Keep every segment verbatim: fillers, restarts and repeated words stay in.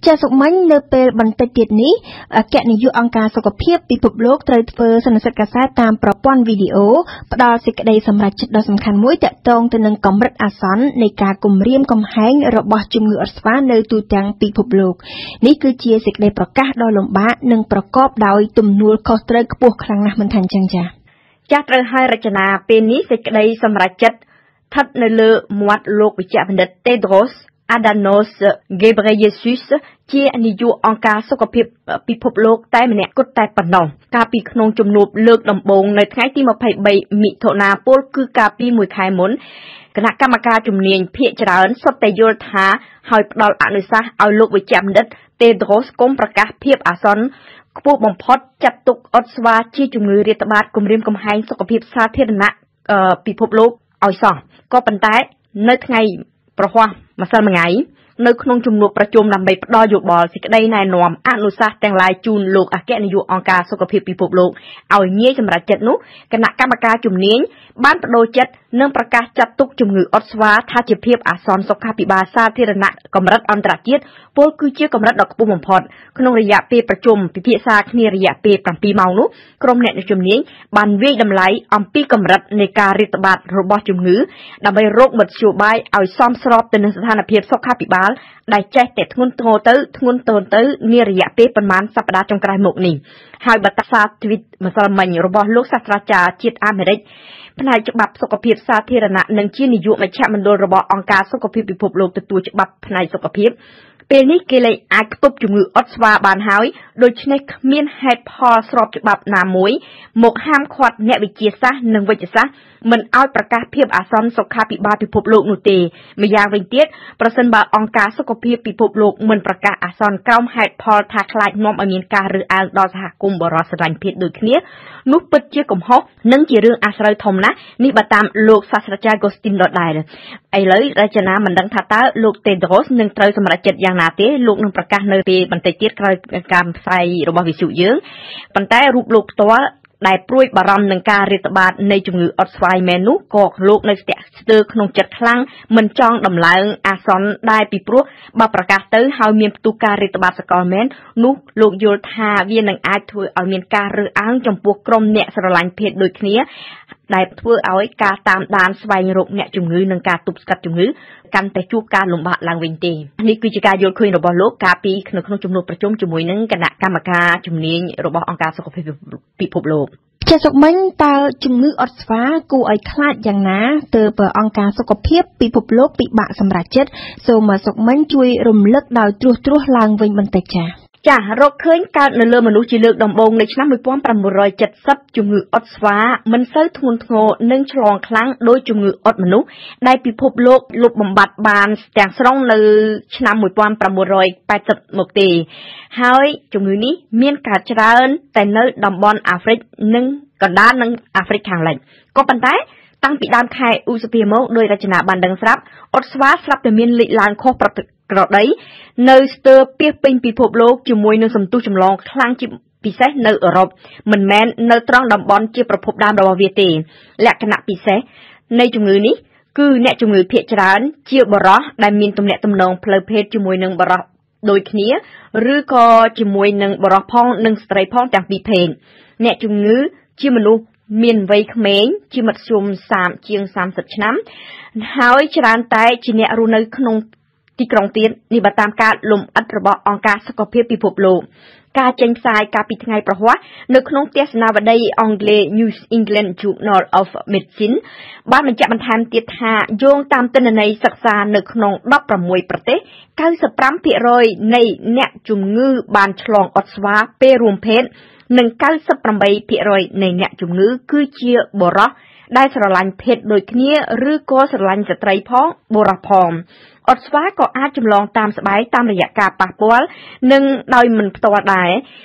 ចាសុកមិញនៅពេលបន្តិចទៀតនេះអគ្គនាយកអង្គការសុខភាពពិភពលោកត្រូវធ្វើសន្និសីទកាសែតតាមប្រព័ន្ធវីដេអូផ្ដល់សេចក្តីសម្រេចចិត្តដ៏សំខាន់មួយទាក់ទងទៅនឹងកម្រិតអាសន្ននៃការគំរាមកំហែងរបស់ជំងឺអុតស្វានៅទូទាំងពិភពលោកនេះគឺជាសេចក្តីប្រកាសដ៏លំបាកនិងប្រកបដោយទំនួលខុសត្រូវខ្ពស់ខ្លាំងណាស់មិនថាអញ្ចឹងចា៎ចាស់ត្រូវឲ្យរចនាពេលនេះសេចក្តីសម្រេចចិត្តស្ថិតនៅលើមាត់លោកវិជ្ជបណ្ឌិត Tedros Adhanom Ghebreyesus ជានាយកអង្គការសុខភាពពិភពលោកតែម្នាក់គត់តែប៉ុណ្ណោះកាលពីក្នុងជំនួបលើកដំបូងនៅថ្ងៃទីម្ភៃបីមិថុនាពលគឺកាលពីមួយខែមុនគណៈកម្មការជំនាញភាគច្រើនសុទ្ធតែយល់ថាហើយផ្ដល់អនុសាសន៍ឲ្យលោកវិជ្ជបណ្ឌិត Tedros គុំប្រកាសភាពអាសន្នខ្ពស់បំផុតចាត់ទុកអុតស្វាជាជំងឺរាតត្បាតគំរាមកំហែងសុខភាពសាធារណៈពិភពលោកឲ្យសោះក៏ប៉ុន្តែនៅថ្ងៃប្រហ័សម្សិលមិញនៅក្នុងជំនួបប្រជុំដើម្បីផ្ដល់យោបល់សេចក្តីណែនាំអនុសាសន៍ទាំងឡាយជូនលោកអគ្គនាយកអង្គការសុខភាពពិភពលោកឲ្យងាយសម្រេចចិត្តនោះគណៈកម្មការជំនាញបានបដូរចិត្តនិងប្រកាសចាត់ទុកជំងឺអុតស្វាថាជាភាពអាសន្នសុខាភិបាលសាធារណៈកម្រិតអន្តរជាតិពលគឺជាកម្រិតដ៏ខ្ពស់បំផុតក្នុងរយៈពេលប្រជុំពិភាក្សាគ្នារយៈពេលប្រាំពីរម៉ោងនោះក្រុមអ្នកជំនាញបានវាយតម្លៃអំពីកម្រិតនៃការរាតត្បាតរបស់ជំងឺដើម្បីរកមធ្យោបាយឲ្យសមស្របទៅនឹងស្ថានភាពសុខាភិបាលដែលចេះតែធ្ងន់ធ្ងរទៅធ្ងន់ធ្ងរទៅនារយៈពេលប្រមាណសប្តាហ៍ចុងក្រោយមកនេះហើយបទសារទ្វីតម្សិលមិញរបស់លោកសាស្ត្រាចារ្យជាតិអាមេរិកផ្នែកច្បាប់សុខភាពសាធារណៈនិងជានាយកមជ្ឈមណ្ឌលរបស់អង្គការសុខភាពពិភពលោកទទួលច្បាប់ផ្នែកសុខភាពពេលនេះគេលែងអាចខ្ទប់ជំងឺអុតស្វាបានហើយដូច្នេះគ្មានហេតុផលស្របច្បាប់ណាមួយមកហាមឃាត់អ្នកវិទ្យាសាស្ត្រនិងវិទ្យាសាស្ត្រមិនឲ្យប្រកាសភាពអាសន្នសុខាភិបាលពិភពលោកនោះទេម្យ៉ាងវិញទៀតប្រសិនបើអង្គការសុខភាពពិភពលោកមិនប្រកាសអាសន្នក្រោមហេតុផលថាខ្លាចនាំឲ្យមានការរើសអើងដល់សហគមន៍បរិសុទ្ធស្រឡាញ់ភេទដូចគ្នានោះពិតជាកំហុសនិងជារឿងអាស្រូវធំណាស់នេះបើតាមលោកសាស្ត្រាចារ្យ Agustin ដដែលឥឡូវរចនាមិនដឹងថាតើលោក Tedros នឹងត្រូវសម្រេចចិត្តយ៉ាងណាទេលោកនឹងប្រកាសនៅពេលបន្តិចទៀតក្រោយការផ្សាយរបស់វិទ្យុយើងប៉ុន្តែរូបលោកផ្ទាល់ដែលព្រួយបារម្ភនឹងការរាតត្បាតនៃជំងឺអុតស្វាយមែននោះក៏លោកនៅស្ទាក់ស្ទើរក្នុងចិត្តខ្លាំងមិនចង់ដំឡើងអាសន្នដែលពីព្រោះបើប្រកាសទៅហើយមានផ្ទុះការរាតត្បាតសកលមែននោះលោកយល់ថាវានឹងអាចធ្វើឲ្យមានការរើសអើងចំពោះក្រុមអ្នកស្រឡាញ់ភេទដូចគ្នាដែលធ្វើឲ្យការតាមដានស្វែងរកអ្នកជំងឺនិងការទប់ស្កាត់ជំងឺកាន់តែជួបការលំបាកឡើងវិញទេនេះគឺជាការយល់ឃើញរបស់លោកកាលពីនៅក្នុងជំនួបប្រជុំជាមួយនឹងគណៈកម្មការជំនាញរបស់អង្គការសុខភាពពិភពលោកចាសុកមិញតើជំងឺអុតស្វាគួរឲ្យខ្លាចយ៉ាងណាទើបអង្គការសុខភាពពិភពលោកពិបាកសម្រេចចិត្តសូមសុកមិញជួយរំលឹកដោយត្រួសត្រាសឡើងវិញបន្តិចចាចារកឃើញកើតនៅលើមនុស្សជាលើកដំបូងនៅឆ្នាំmột nghìn tám trăm七mươiជំងឺអុតស្វាមិនសូវធ្ងន់ធ្ងរនិងឆ្លងខ្លាំងដោយជំងឺអុតមនុស្សដែលពិភពលោកលុបបំបាត់បានទាំងស្រុងនៅឆ្នាំmột nghìn tám trăm tám mươiមកទេហើយជំងឺនេះមានកើតច្រើនតែនៅតំបន់អាហ្វ្រិកនិងកណ្ដាលនិងអាហ្វ្រិកខាងលិចក៏ប៉ុន្តែតាំងពីដើមខែឧសភាមកដោយរចនាបានដឹងស្រាប់អុតស្វាស្រាប់តែមានលេខឡើងខុសប្រក្រតីនៅស្ទើរពាសពេញពិភពលោកជាមួយនឹងសន្ទុះចម្លងខ្លាំងជាពិសេសនៅអឺរ៉ុបមិនមែននៅត្រង់តំបន់ជាប្រភពដើមរបស់វាទេលក្ខណៈពិសេសនៃជំងឺនេះគឺអ្នកជំងឺភាគច្រើនជាបុរសដែលមានទំនាក់ទំនងផ្លូវភេទជាមួយនឹងបុរសដូចគ្នាឬក៏ជាមួយនឹងបុរសផងនិងស្ត្រីផងទាំងពីរភេទអ្នកជំងឺជាមនុស្សមានវ័យក្មេងជាមធ្យមជាងសាមសិបឆ្នាំហើយច្រើនតែជាអ្នករស់នៅក្នុងទីក្រុងទៀតនេះបើតាមការលំអិតរបស់អង្គការសុខភាពពិភពលោកការចេញផ្សាយកាលពីថ្ងៃប្រហ័សនៅក្នុងទស្សនាវដ្តីអង់គ្លេស New England Journal of Medicine បានបញ្ជាក់បន្ថែមទៀតថាយោងតាមទិន្នន័យសិក្សានៅក្នុងដប់ប្រាំមួយប្រទេស九十五ភាគរយនៃអ្នកជំងឺបានឆ្លងអុតស្វាពេលរួមភេទនិង九十八ភាគរយនៃអ្នកជំងឺគឺជាបុរសដែលស្រឡាញ់ភេទដូចគ្នាឬក៏ស្រឡាញ់ស្ត្រីផងបុរសផងអុតស្វាក៏អាចចម្លងតាមស្បែកតាមរយៈការប៉ះពាល់និងដោយមិនផ្ទាល់ដែរ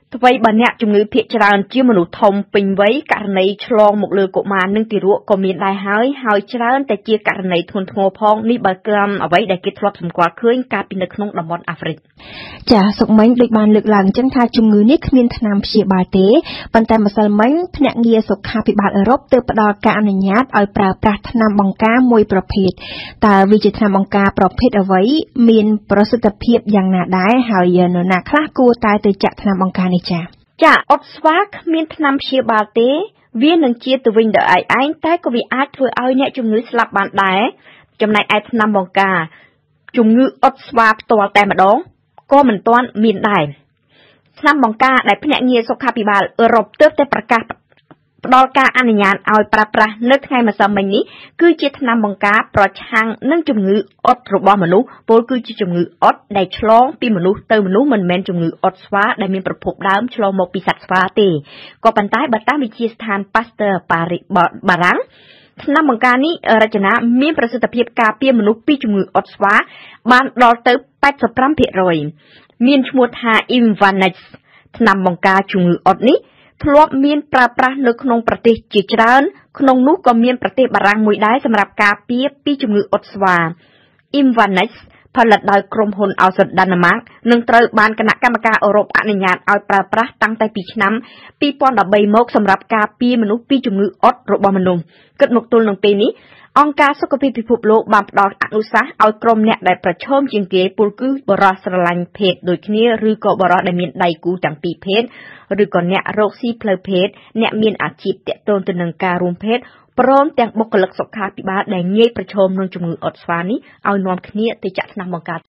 អ្វីបើអ្នកជំងឺភាគច្រើនជាមនុស្សធំពេញវ័យករណីឆ្លងមកលើកុមារនិងទារកក៏មានដែរហើយហើយច្រើនតែជាករណីធ្ងន់ធ្ងរផងនេះបើតាមអ្វីដែលគេធ្លាប់សម្គាល់ឃើញកាលពីនៅក្នុងតំបន់អាហ្វ្រិកចាសុកមិញដូចបានលើកឡើងអញ្ចឹងថាជំងឺនេះគ្មានថ្នាំព្យាបាលទេប៉ុន្តែម្សិលមិញភ្នាក់ងារសុខាភិបាលអឺរ៉ុបទើបផ្ដល់ការអនុញ្ញាតឲ្យប្រើប្រាស់ថ្នាំបង្ការមួយប្រភេទតើវាជាថ្នាំបង្ការប្រភេទអ្វីមានប្រសិទ្ធភាពយ៉ាងណាដែរហើយនរណាខ្លះគួរតែទៅចាក់ថ្នាំបង្ការនេះចា៎ចាអុតស្វាគ្មានថ្នាំព្យាបាលទេវានឹងជាទៅវិញទៅឯងតែក៏វាអាចធ្វើឲ្យអ្នកជំងឺស្លាប់បានដែរចំណែកឯថ្នាំបង្ការជំងឺអុតស្វាផ្ទាល់តែម្ដងក៏មិនទាន់មានដែរថ្នាំបង្ការដែលភ្នាក់ងារសុខាភិបាលអឺរ៉ុបទើបតែប្រកាសផ្ដល់ការអនុញ្ញាតឲ្យប្រើប្រាស់នៅថ្ងៃម្សិលមិញនេះគឺជាថ្នាំបង្ការប្រឆាំងនឹងជំងឺអុតរបស់មនុស្សពលគឺជាជំងឺអុតដែលឆ្លងពីមនុស្សទៅមនុស្សមិនមែនជំងឺអុតស្វាដែលមានប្រភពដើមឆ្លងមកពីសត្វស្វាទេក៏ប៉ុន្តែបើតាមវិទ្យាស្ថាន Pasteur បារាំងថ្នាំបង្ការនេះរចនាមានប្រសិទ្ធភាពការពារមនុស្សពីជំងឺអុតស្វាបានដល់ទៅ 八十五ភាគរយ មានឈ្មោះថា Imvanex ថ្នាំបង្ការជំងឺអុតនេះធ្លាប់មានប្រើប្រាស់នៅក្នុងប្រទេសជាច្រើនក្នុងនោះក៏មានប្រទេសបារាំងមួយដែរសម្រាប់ការពារពីជំងឺអុតស្វា Imvanex ផលិតដោយក្រុមហ៊ុនឱសថដាណឺម៉ាកនឹងត្រូវបានគណៈកម្មការអឺរ៉ុបអនុញ្ញាតឲ្យប្រើប្រាស់តាំងតែពីឆ្នាំពីរពាន់ដប់បីមកសម្រាប់ការពារមនុស្សពីជំងឺអុតរបស់មនុស្សគិតមកទល់នឹងពេលនេះអង្គការសុខភាពពិភពលោកបានផ្ដល់អនុសាសន៍ឲ្យក្រុមអ្នកដែលប្រឈមជាងគេពលគឺបរិសុទ្ធស្រឡាញ់ភេទដូចគ្នាឬក៏បរិសុទ្ធដែលមានដៃគូទាំងពីរភេទឬក៏អ្នករកស៊ីផ្លូវភេទអ្នកមានអាជីពទាក់ទងទៅនឹងការរួមភេទព្រមទាំងបុគ្គលិកសុខាភិបាលដែលងាយប្រឈមនឹងជំងឺអុតស្វានេះឲ្យនាំគ្នាទៅចាក់ថ្នាំបង្ការ